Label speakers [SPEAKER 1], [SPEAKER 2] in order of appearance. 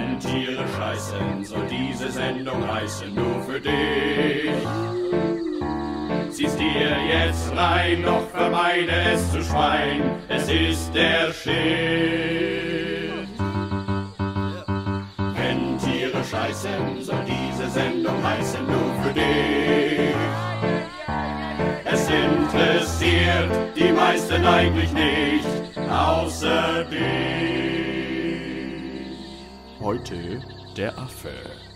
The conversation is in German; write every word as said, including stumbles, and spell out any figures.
[SPEAKER 1] Wenn Tiere scheißen, soll diese Sendung heißen, nur für dich. Zieh's dir jetzt rein, doch vermeide es zu schreien, es ist der Shit. Wenn Tiere scheißen, soll diese Sendung heißen, nur für dich. Es interessiert die meisten eigentlich nicht, außer dich.
[SPEAKER 2] Heute der Affe.